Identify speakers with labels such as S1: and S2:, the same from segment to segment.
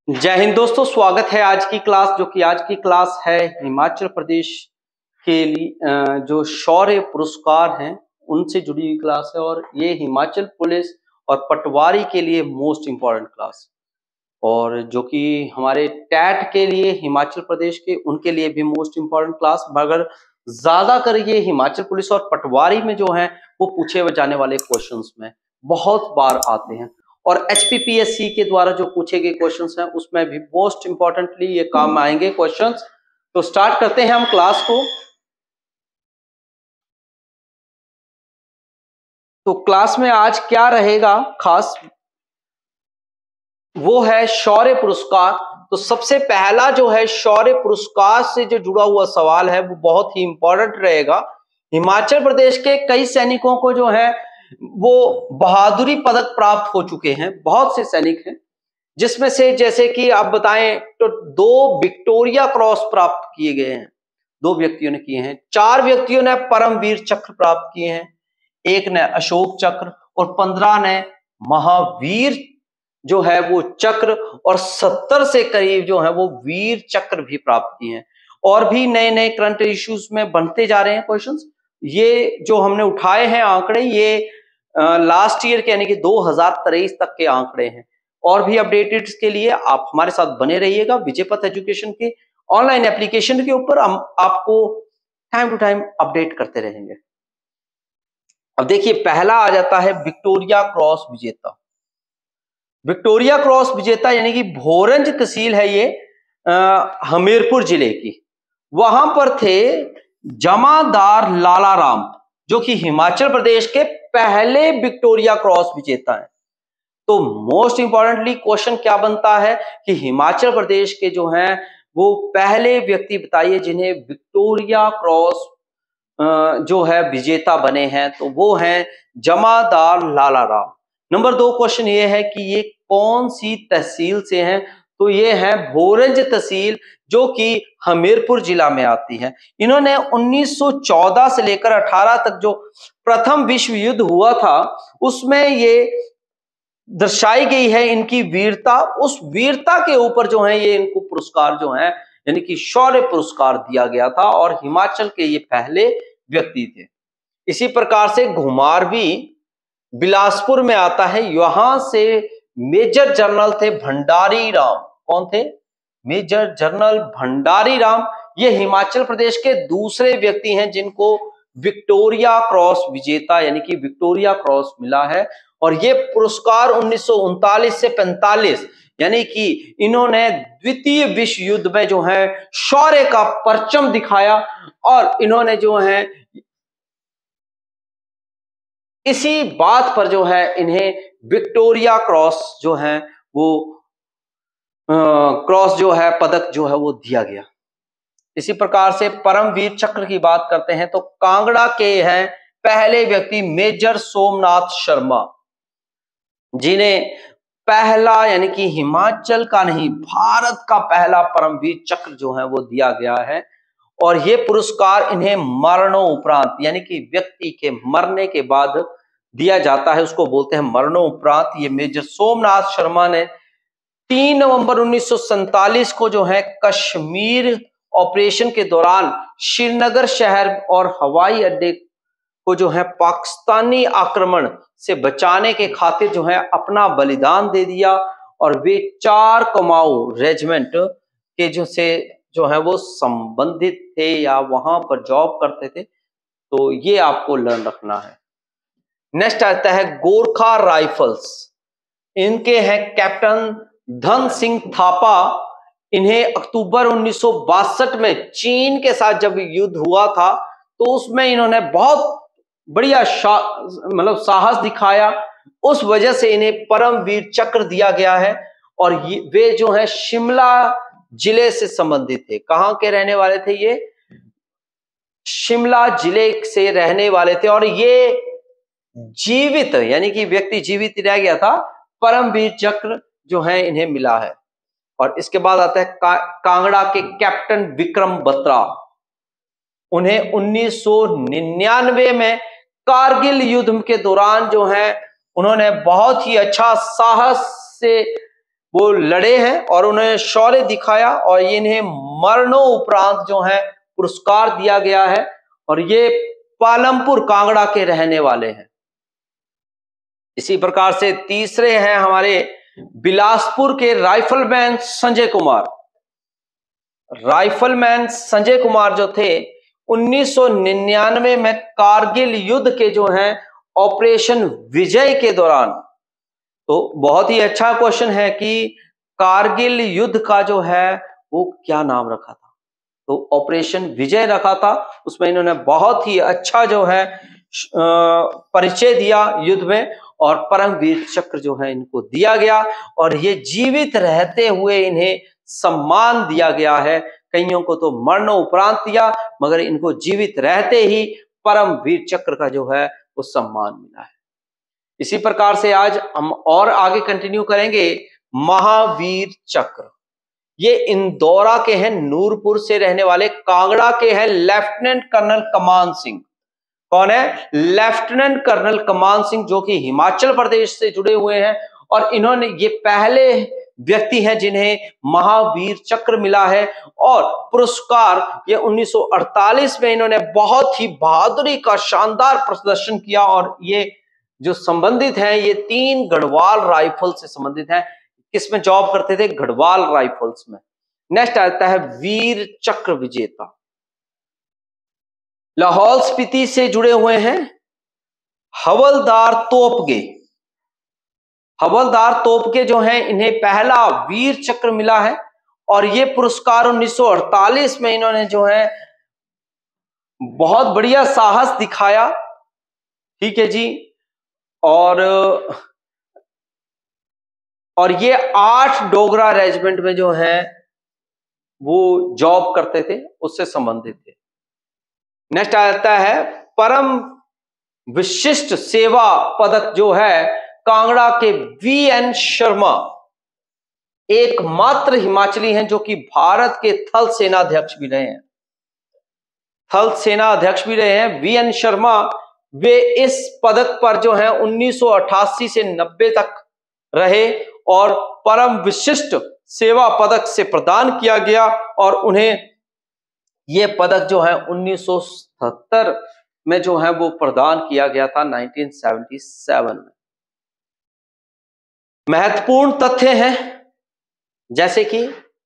S1: जय हिंद दोस्तों, स्वागत है आज की क्लास। जो कि आज की क्लास है हिमाचल प्रदेश के लिए जो शौर्य पुरस्कार हैं उनसे जुड़ी हुई क्लास है। और ये हिमाचल पुलिस और पटवारी के लिए मोस्ट इम्पॉर्टेंट क्लास, और जो कि हमारे टैट के लिए हिमाचल प्रदेश के उनके लिए भी मोस्ट इम्पॉर्टेंट क्लास। मगर ज्यादा कर ये हिमाचल पुलिस और पटवारी में जो है वो पूछे जाने वाले क्वेश्चंस में बहुत बार आते हैं, और HPPSC के द्वारा जो पूछे गए क्वेश्चंस हैं उसमें भी मोस्ट इंपॉर्टेंटली ये काम आएंगे क्वेश्चंस। तो स्टार्ट करते हैं हम क्लास को। तो क्लास में आज क्या रहेगा खास, वो है शौर्य पुरस्कार। तो सबसे पहला जो है शौर्य पुरस्कार से जो जुड़ा हुआ सवाल है वो बहुत ही इंपॉर्टेंट रहेगा। हिमाचल प्रदेश के कई सैनिकों को जो है वो बहादुरी पदक प्राप्त हो चुके हैं, बहुत से सैनिक हैं, जिसमें से जैसे कि आप बताएं तो 2 विक्टोरिया क्रॉस प्राप्त किए गए हैं, 2 व्यक्तियों ने किए हैं। 4 व्यक्तियों ने परमवीर चक्र प्राप्त किए हैं, 1 ने अशोक चक्र, और 15 ने महावीर जो है वो चक्र, और 70 से करीब जो है वो वीर चक्र भी प्राप्त किए हैं। और भी नए नए करंट इश्यूज में बनते जा रहे हैं क्वेश्चंस। ये जो हमने उठाए हैं आंकड़े, ये लास्ट ईयर के यानी कि 2023 तक के आंकड़े हैं। और भी अपडेटेड के लिए आप हमारे साथ बने रहिएगा। विजय पथ एजुकेशन के ऑनलाइन एप्लीकेशन के ऊपर हम आपको टाइम टू टाइम अपडेट करते रहेंगे। अब देखिए, पहला आ जाता है विक्टोरिया क्रॉस विजेता। विक्टोरिया क्रॉस विजेता यानी कि भोरंज तहसील है ये हमीरपुर जिले की। वहां पर थे जमादार लाला राम, जो कि हिमाचल प्रदेश के पहले विक्टोरिया क्रॉस विजेता हैं। तो मोस्ट इंपॉर्टेंटली क्वेश्चन क्या बनता है कि हिमाचल प्रदेश के जो हैं वो पहले व्यक्ति बताइए जिन्हें विक्टोरिया क्रॉस जो है विजेता बने हैं। तो वो हैं जमादार लाला राम। नंबर 2 क्वेश्चन ये है कि ये कौन सी तहसील से हैं। तो ये है भोरंज तहसील, जो कि हमीरपुर जिला में आती है। इन्होंने 1914 से लेकर 18 तक जो प्रथम विश्व युद्ध हुआ था उसमें ये दर्शाई गई है इनकी वीरता। उस वीरता के ऊपर जो है ये इनको पुरस्कार जो है यानी कि शौर्य पुरस्कार दिया गया था, और हिमाचल के ये पहले व्यक्ति थे। इसी प्रकार से घुमारवी बिलासपुर में आता है, यहां से मेजर जनरल थे भंडारी राम। कौन थे? Major general Bhandari Ram. ये हिमाचल प्रदेश के दूसरे व्यक्ति हैं जिनको विक्टोरिया क्रॉस विजेता यानी कि विक्टोरिया क्रॉस मिला है। और ये पुरस्कार 1939 से 45 यानी कि इन्होंने द्वितीय विश्व युद्ध में जो है शौर्य का परचम दिखाया, और इन्होंने जो है इसी बात पर जो है इन्हें विक्टोरिया क्रॉस जो है वो क्रॉस जो है पदक जो है वो दिया गया। इसी प्रकार से परमवीर चक्र की बात करते हैं तो कांगड़ा के हैं पहले व्यक्ति मेजर सोमनाथ शर्मा, जिन्हें पहला यानी कि हिमाचल का नहीं भारत का पहला परमवीर चक्र जो है वो दिया गया है। और ये पुरस्कार इन्हें मरणोपरांत यानी कि व्यक्ति के मरने के बाद दिया जाता है, उसको बोलते हैं मरणोपरांत। ये मेजर सोमनाथ शर्मा ने 3 नवंबर 1947 को जो है कश्मीर ऑपरेशन के दौरान श्रीनगर शहर और हवाई अड्डे को जो है पाकिस्तानी आक्रमण से बचाने के खातिर जो है अपना बलिदान दे दिया। और वे 4 कुमाऊं रेजिमेंट के जो है वो संबंधित थे या वहां पर जॉब करते थे। तो ये आपको लर्न रखना है। नेक्स्ट आता है गोरखा राइफल्स। इनके हैं कैप्टन धन सिंह थापा। इन्हें अक्टूबर 1962 में चीन के साथ जब युद्ध हुआ था तो उसमें इन्होंने बहुत बढ़िया मतलब साहस दिखाया, उस वजह से इन्हें परमवीर चक्र दिया गया है। और वे जो है शिमला जिले से संबंधित थे। कहां के रहने वाले थे ये? शिमला जिले से रहने वाले थे। और ये जीवित यानी कि व्यक्ति जीवित रह गया था, परमवीर चक्र जो है इन्हें मिला है। और इसके बाद आता है कांगड़ा के कैप्टन विक्रम बत्रा। उन्हें 1999 में कारगिल युद्ध के दौरान जो है उन्होंने बहुत ही अच्छा साहस से वो लड़े हैं और उन्हें शौर्य दिखाया और इन्हें मरणोपरांत जो है पुरस्कार दिया गया है। और ये पालमपुर कांगड़ा के रहने वाले हैं। इसी प्रकार से तीसरे हैं हमारे बिलासपुर के राइफलमैन संजय कुमार। राइफलमैन संजय कुमार जो थे 1999 में कारगिल युद्ध के जो हैं ऑपरेशन विजय के दौरान, तो बहुत ही अच्छा क्वेश्चन है कि कारगिल युद्ध का जो है वो क्या नाम रखा था, तो ऑपरेशन विजय रखा था। उसमें इन्होंने बहुत ही अच्छा जो है परिचय दिया युद्ध में और परमवीर चक्र जो है इनको दिया गया और ये जीवित रहते हुए इन्हें सम्मान दिया गया है। कईयों को तो मरणोपरांत दिया, मगर इनको जीवित रहते ही परमवीर चक्र का जो है वो सम्मान मिला है। इसी प्रकार से आज हम और आगे कंटिन्यू करेंगे। महावीर चक्र, ये इंदौरा के हैं, नूरपुर से रहने वाले, कांगड़ा के हैं लेफ्टिनेंट कर्नल कमान सिंह। कौन है? लेफ्टिनेंट कर्नल कमान सिंह, जो कि हिमाचल प्रदेश से जुड़े हुए हैं और इन्होंने ये पहले व्यक्ति हैं जिन्हें महावीर चक्र मिला है। और पुरस्कार ये 1948 में इन्होंने बहुत ही बहादुरी का शानदार प्रदर्शन किया और ये जो संबंधित हैं ये 3 गढ़वाल राइफल से संबंधित हैं। किसमें जॉब करते थे? गढ़वाल राइफल्स में। नेक्स्ट आता है वीर चक्र विजेता, लाहौल स्पीति से जुड़े हुए हैं हवलदार तोपगे। हवलदार तोपगे जो हैं इन्हें पहला वीर चक्र मिला है और ये पुरस्कार 1948 में इन्होंने जो है बहुत बढ़िया साहस दिखाया। ठीक है जी। और ये 8 डोगरा रेजिमेंट में जो है वो जॉब करते थे, उससे संबंधित थे। नेक्स्ट आता है परम विशिष्ट सेवा पदक जो है कांगड़ा के वीएन शर्मा, एकमात्र हिमाचली हैं जो कि भारत के थल सेना अध्यक्ष भी रहे हैं। थल सेना अध्यक्ष भी रहे हैं वीएन शर्मा। वे इस पदक पर जो है 1988 से 90 तक रहे और परम विशिष्ट सेवा पदक से प्रदान किया गया और उन्हें यह पदक जो है 1977 में जो है वो प्रदान किया गया था, 1977 में। महत्वपूर्ण तथ्य हैं जैसे कि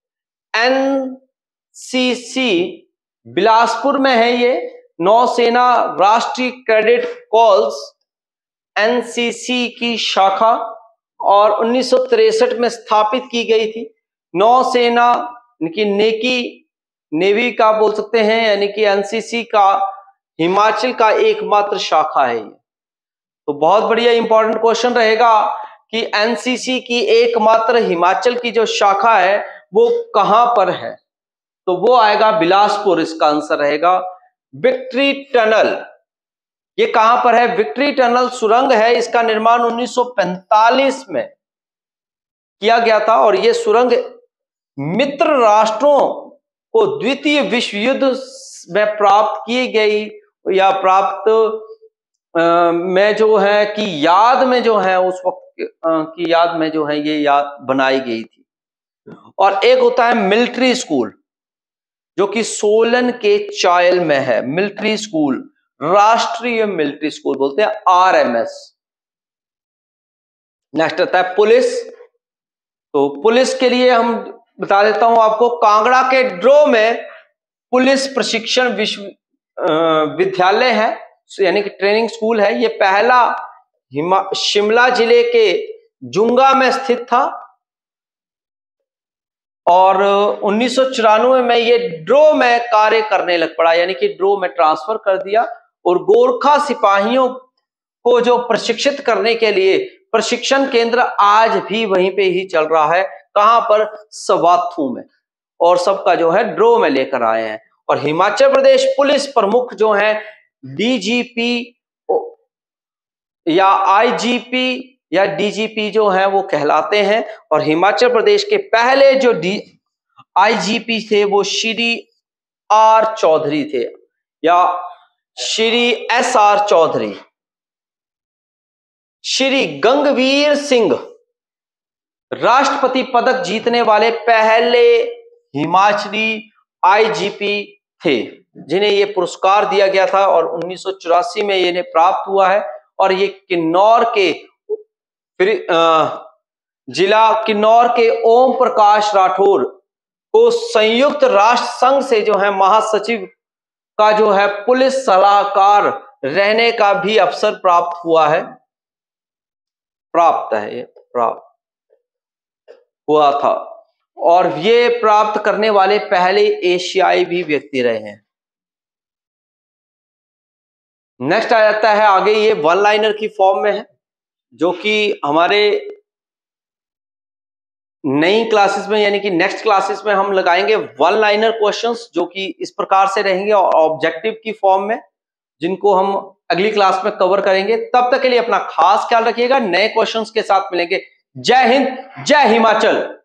S1: एनसीसी बिलासपुर में है, ये नौसेना राष्ट्रीय कैडेट कॉर्प्स एनसीसी की शाखा और 1963 में स्थापित की गई थी। नौसेना की नेवी का बोल सकते हैं, यानी कि एनसीसी का हिमाचल का एकमात्र शाखा है ये। तो बहुत बढ़िया इंपॉर्टेंट क्वेश्चन रहेगा कि एनसीसी की एकमात्र हिमाचल की जो शाखा है वो कहां पर है, तो वो आएगा बिलासपुर, इसका आंसर रहेगा। विक्ट्री टनल, ये कहां पर है? विक्ट्री टनल सुरंग है, इसका निर्माण 1945 में किया गया था और यह सुरंग मित्र राष्ट्रों को द्वितीय विश्व युद्ध में प्राप्त की गई या प्राप्त में जो है कि याद में जो है उस वक्त की याद में जो है ये याद बनाई गई थी। और एक होता है मिलिट्री स्कूल जो कि सोलन के चायल में है, मिलिट्री स्कूल, राष्ट्रीय मिलिट्री स्कूल बोलते हैं, आरएमएस। नेक्स्ट आता है पुलिस। तो पुलिस के लिए हम बता देता हूं आपको, कांगड़ा के ड्रो में पुलिस प्रशिक्षण विद्यालय है, यानी कि ट्रेनिंग स्कूल है। ये पहला शिमला जिले के जुंगा में स्थित था और 1994 में ये ड्रो में कार्य करने लग पड़ा, यानी कि ड्रो में ट्रांसफर कर दिया और गोरखा सिपाहियों को जो प्रशिक्षित करने के लिए प्रशिक्षण केंद्र आज भी वहीं पे ही चल रहा है। कहां पर? सवाथू में। और सबका जो है ड्रो में लेकर आए हैं। और हिमाचल प्रदेश पुलिस प्रमुख जो है डीजीपी या आईजीपी या डीजीपी जो है वो कहलाते हैं। और हिमाचल प्रदेश के पहले जो आईजीपी थे वो श्री आर चौधरी थे या श्री एसआर चौधरी। श्री गंगवीर सिंह राष्ट्रपति पदक जीतने वाले पहले हिमाचली आईजीपी थे जिन्हें ये पुरस्कार दिया गया था और 1984 में इन्हें प्राप्त हुआ है। और ये किन्नौर के जिला किन्नौर के ओम प्रकाश राठौर को संयुक्त राष्ट्र संघ से जो है महासचिव का जो है पुलिस सलाहकार रहने का भी अवसर प्राप्त हुआ है, प्राप्त हुआ था। और ये प्राप्त करने वाले पहले एशियाई भी व्यक्ति रहे हैं। नेक्स्ट आ जाता है आगे, ये वन लाइनर की फॉर्म में है जो कि हमारे नई क्लासेस में यानी कि नेक्स्ट क्लासेस में हम लगाएंगे वन लाइनर क्वेश्चंस जो कि इस प्रकार से रहेंगे और ऑब्जेक्टिव की फॉर्म में, जिनको हम अगली क्लास में कवर करेंगे। तब तक के लिए अपना खास ख्याल रखिएगा, नए क्वेश्चंस के साथ मिलेंगे। जय हिंद, जय हिमाचल।